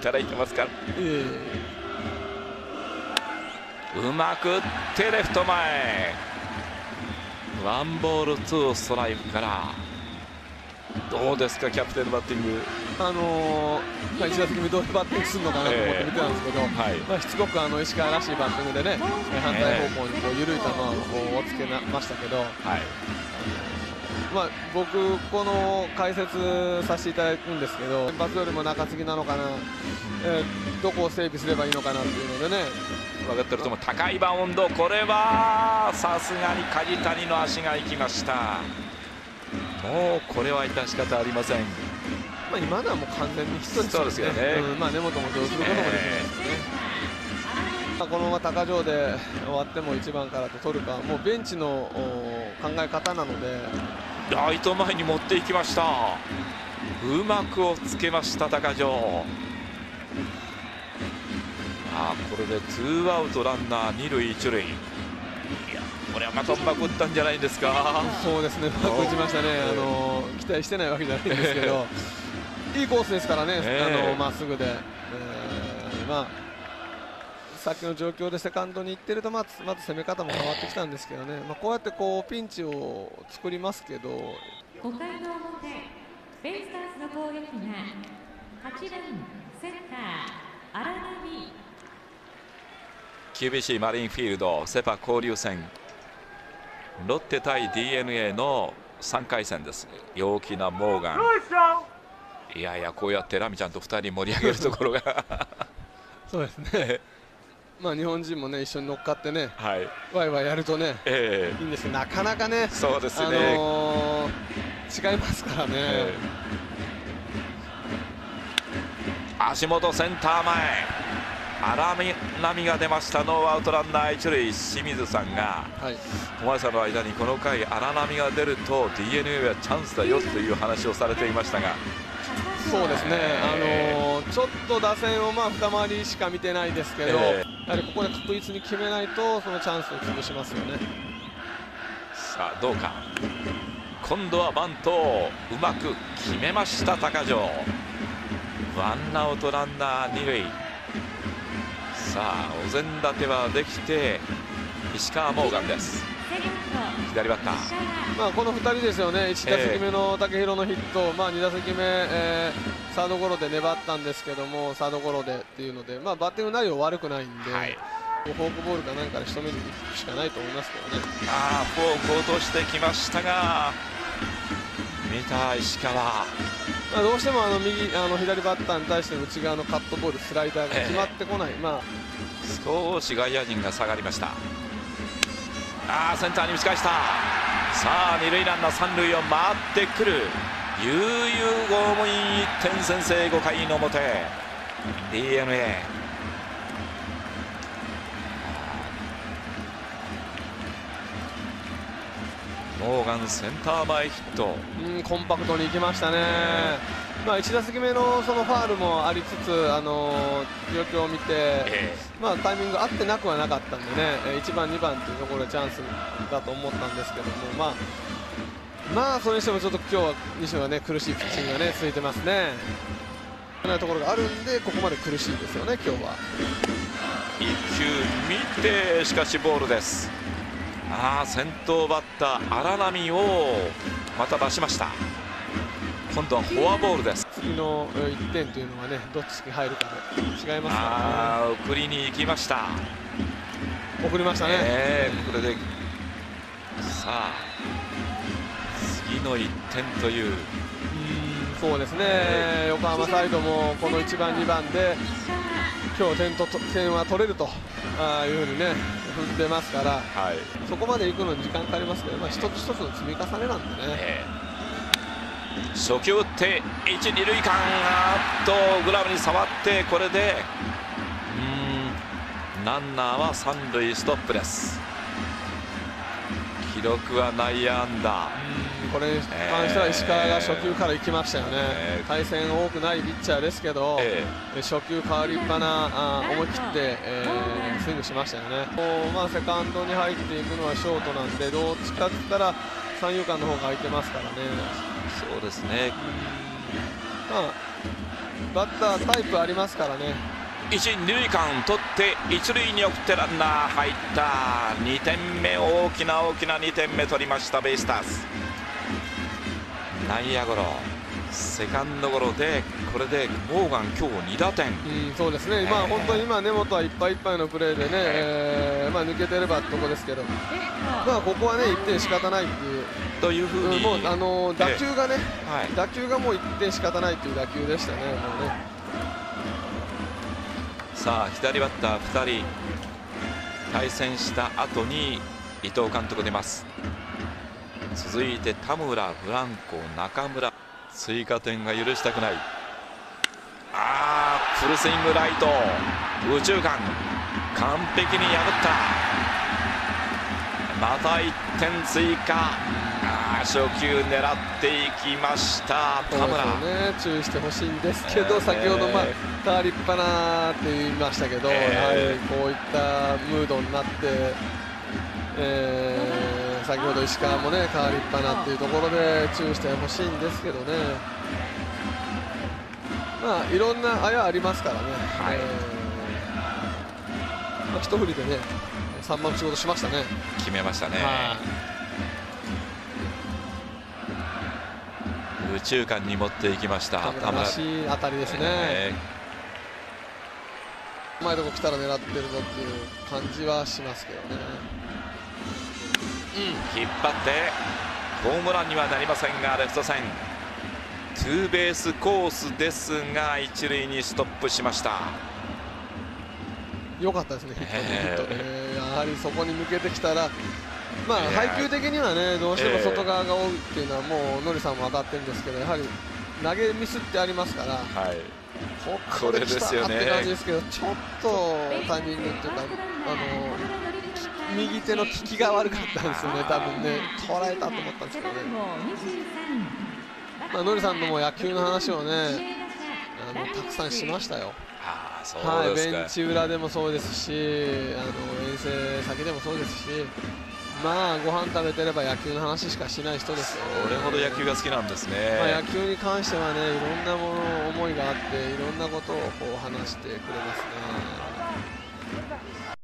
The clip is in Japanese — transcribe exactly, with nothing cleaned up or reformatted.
ただいてますから、えー、うまく打ってレフト前、ワンボールツーストライクから。どうですかキャプテンのバッティング。 あのーまあ、いち打席目どういうバッティングするのかなと思って見てたんですけど、えーはいまあ、しつこくあの石川らしいバッティングでね、反対方向にこう緩い球をこうおつけましたけど、はいまあ、僕、この解説させていただくんですけど、先発よりも中継ぎなのかな、えー、どこを整備すればいいのかなっていうのでね、 分かってるとも高いバウンド、これはさすがに梶谷の足が行きました。もうこれは致し方ありません。 まあ今のはもう完全にヒットですよね。そうですよね、うんまあ、根元も上することもできますよね。このまま高城で終わってもいちばんからと取るか、もうベンチの考え方なので。 ライト前に持っていきました。うまくをつけました高城。あこれでツーアウトランナー二塁一塁。いやこれはまたうまく打ったんじゃないですか。 そうですね、うまく打ちましたね。あの期待してないわけじゃないんですけどいいコースですからね、あのまっすぐで、えー、まあさっきの状況でセカンドに行ってるとまず、まず攻め方も変わってきたんですけどね、まあ、こうやってこうピンチを作りますけど、 ごかいの表、ベイスターズの攻撃がはちばんセンター荒波。 キュービーシー マリンフィールドセパ交流戦、ロッテ対 ディーエヌエー のさんかい戦です。陽気なモーガン、いやいやこうやってラミちゃんとふたり盛り上げるところがそうですねまあ日本人もね一緒に乗っかってね、はい、ワイワイやるとね、えー、いいんですけど、なかなかね、 そうですね、あのー、違いますからね、えー、足元センター前、荒波が出ました。ノーアウトランナー一塁。清水さんが、はい、小林さんの間にこの回荒波が出ると ディーエヌエー はチャンスだよという話をされていましたが、 そうですね、えー、あのー、ちょっと打線をまあ二回りしか見てないですけど、えー、やはりここで確実に決めないとそのチャンスを潰しますよね。 さあどうか、今度はバントをうまく決めました高城。ワンアウトランナー二塁。さあお膳立てはできて石川モーガンです。左バッター、 まあこのふたりですよね。いち打席目の武弘のヒット、えー、まあに打席目、えー、サードゴロで粘ったんですけども、サードゴロでっていうので、まあバッティング内容悪くないんで、はい、フォークボールか何かで仕留めに行くしかないと思いますけどね。 ああフォークを落としてきましたが、見た石川、まあどうしてもあの右あの左バッターに対して内側のカットボール、スライダーが決まってこない、えー、まあ少し外野陣が下がりました。あーセンターに打ち返した。さあ二塁ランナー三塁を回ってくる。悠々ゴームインいってん先制。ごかいの表 ディーエヌエー、モーガンセンター前ヒット。 うんコンパクトにいきましたね。まあいち打席目のそのファウルもありつつ、あのー、状況を見て、えー、まあタイミング合ってなくはなかったんでね、いちばんにばんというところでチャンスだと思ったんですけども、まあまあそれにしてもちょっと今日は西野はね苦しいピッチングがね続いてますね。なところがあるんでここまで苦しいですよね今日は。 いっきゅう見て、しかしボールです。ああ先頭バッター荒波をまた出しました。今度はフォアボールです。 次のいってんというのはねどっちに入るかで違いますからね。 あ送りに行きました。 送りましたね、 えー、これでさあ次のいってんという。 うんそうですね、えー、横浜サイドもこのいちばんにばんで今日点と点は取れるとあいうふうにね踏んでますから、はい、そこまで行くのに時間かかりますけど、まあ、一つ一つの積み重ねなんでね、えー、初球打って一、二塁間、あっとグラブに触って、これでうんランナーは三塁ストップです。記録は内野安打。 これに関しては石川が初球から行きましたよね、えー、対戦多くないピッチャーですけど、えー、初球変わりっぱなあ思い切って、えー、スイングしましたよね。もうまあセカンドに入っていくのはショートなんで、どっちかって言ったら三遊間の方が空いてますからね。 そうですね、 まあバッタータイプありますからね。 一二塁間取って一塁に送ってランナー入った。にてんめ、大きな大きなにてんめ取りましたベイスターズ。内野ゴロ、セカンドゴロでこれでモーガン今日に打点。 うん、そうですね、まあ、本当に今根本はいっぱいいっぱいのプレーでね、えーまあ、抜けてればってとこですけど、まあ、ここはねいってん仕方ないっていうというふうに、 もうあの打球がね、 はい、 打球がもういってん仕方ないっていう打球でしたね。もうねさあ左バッターふたり対戦した後に伊藤監督出ます。続いて田村、ブランコ、中村、追加点が許したくない。あー、フルスイングライト、右中間完璧に破った。またいってん追加。あー、初球狙っていきました田村。 そうですよね、注意してほしいんですけど、えー、先ほど、まあ、変わりっぱなって言いましたけど、えー、やはりこういったムードになって、えー、先ほど石川もね変わりっぱなっていうところで注意してほしいんですけどね。まあいろんなあやありますからね、はい、えーまあ、一振りでねさんばん仕事しましたね。 決めましたね。右中間に持っていきました田村らしい当たりですね、えー、前のとこ来たら狙ってるぞっていう感じはしますけどね。 うん、引っ張ってホームランにはなりませんがレフト線ツーベースコースですが一塁にストップしました。 良かったですね、ヒットで、えーえー、やはりそこに向けてきたら、まあ、配球的にはねどうしても外側が多いっていうのはもうノリさんも分かってるんですけど、やはり投げミスってありますから、はい、ここで来たって感じですけど、ちょっとタイミングっていうか、あの右手の利きが悪かったんですよね、多分ね、捉えたと思ったんですけどね。まあ、ノリさんとも野球の話をねあのたくさんしましたよ。 あ、そうですか。はい、ベンチ裏でもそうですし、あの遠征先でもそうですし、まあご飯食べてれば野球の話しかしない人ですよ、ね。 それほど野球が好きなんですね。 まあ、野球に関してはねいろんなもの思いがあっていろんなことをこう話してくれますね。